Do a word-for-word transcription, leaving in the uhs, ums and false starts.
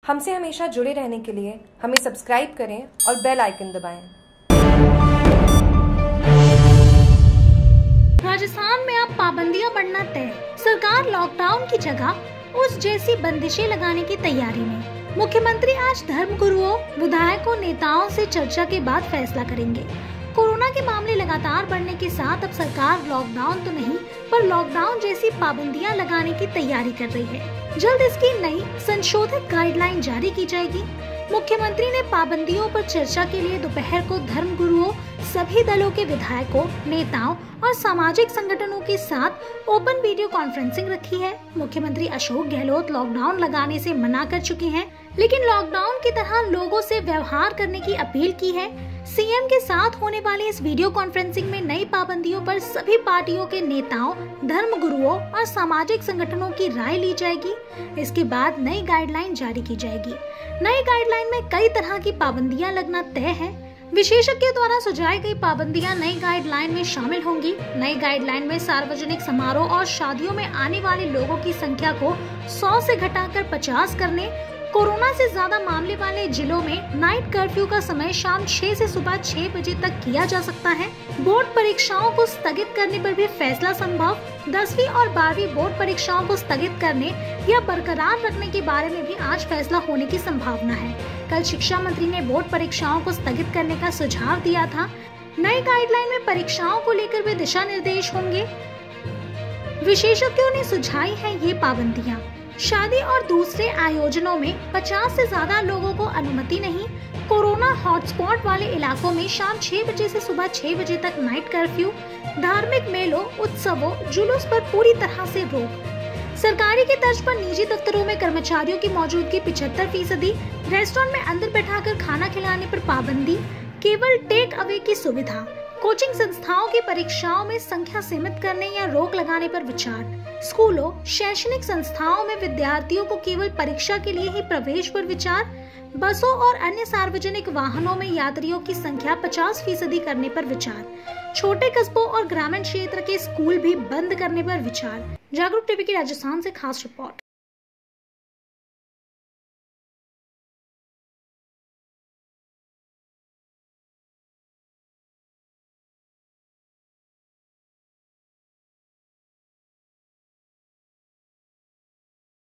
हमसे हमेशा जुड़े रहने के लिए हमें सब्सक्राइब करें और बेल आइकन दबाएं। राजस्थान में अब पाबंदियां बढ़ना तय। सरकार लॉकडाउन की जगह उस जैसी बंदिशें लगाने की तैयारी में। मुख्यमंत्री आज धर्म गुरुओं, विधायकों, नेताओं से चर्चा के बाद फैसला करेंगे। कोरोना के मामले लगातार बढ़ने के साथ अब सरकार लॉकडाउन तो नहीं पर लॉकडाउन जैसी पाबंदियां लगाने की तैयारी कर रही है। जल्द इसकी नई संशोधित गाइडलाइन जारी की जाएगी। मुख्यमंत्री ने पाबंदियों पर चर्चा के लिए दोपहर को धर्म गुरुओं, सभी दलों के विधायकों, नेताओं और सामाजिक संगठनों के साथ ओपन वीडियो कॉन्फ्रेंसिंग रखी है। मुख्यमंत्री अशोक गहलोत लॉकडाउन लगाने से मना कर चुके हैं, लेकिन लॉकडाउन की तरह लोगों से व्यवहार करने की अपील की है। सीएम के साथ होने वाली इस वीडियो कॉन्फ्रेंसिंग में नई पाबंदियों पर सभी पार्टियों के नेताओं, धर्म गुरुओं और सामाजिक संगठनों की राय ली जाएगी। इसके बाद नई गाइडलाइन जारी की जाएगी। नई गाइडलाइन में कई तरह की पाबंदियां लगना तय है। विशेषज्ञों द्वारा सुझाई गई पाबंदियां नई गाइडलाइन में शामिल होंगी। नई गाइडलाइन में सार्वजनिक समारोह और शादियों में आने वाले लोगों की संख्या को सौ से घटाकर पचास करने, कोरोना से ज्यादा मामले वाले जिलों में नाइट कर्फ्यू का समय शाम छह से सुबह छह बजे तक किया जा सकता है। बोर्ड परीक्षाओं को स्थगित करने पर भी फैसला संभव। दसवीं और बारहवीं बोर्ड परीक्षाओं को स्थगित करने या बरकरार रखने के बारे में भी आज फैसला होने की संभावना है। कल शिक्षा मंत्री ने बोर्ड परीक्षाओं को स्थगित करने का सुझाव दिया था। नई गाइडलाइन में परीक्षाओं को लेकर भी दिशा निर्देश होंगे। विशेषज्ञों ने सुझाई है ये पाबंदियां। शादी और दूसरे आयोजनों में पचास से ज्यादा लोगों को अनुमति नहीं। कोरोना हॉटस्पॉट वाले इलाकों में शाम छह बजे से सुबह छह बजे तक नाइट कर्फ्यू। धार्मिक मेलों, उत्सवों, जुलूस पर पूरी तरह से रोक। सरकारी की तर्ज पर निजी दफ्तरों में कर्मचारियों की मौजूदगी पिछहत्तर फीसदी। रेस्टोरेंट में अंदर बैठाकर खाना खिलाने पर पाबंदी, केवल टेक अवे की सुविधा। कोचिंग संस्थाओं की परीक्षाओं में संख्या सीमित करने या रोक लगाने पर विचार। स्कूलों, शैक्षणिक संस्थाओं में विद्यार्थियों को केवल परीक्षा के लिए ही प्रवेश पर विचार। बसों और अन्य सार्वजनिक वाहनों में यात्रियों की संख्या पचास फीसदी करने पर विचार। छोटे कस्बों और ग्रामीण क्षेत्र के स्कूल भी बंद करने पर विचार। जागरूक टीवी की राजस्थान से खास रिपोर्ट।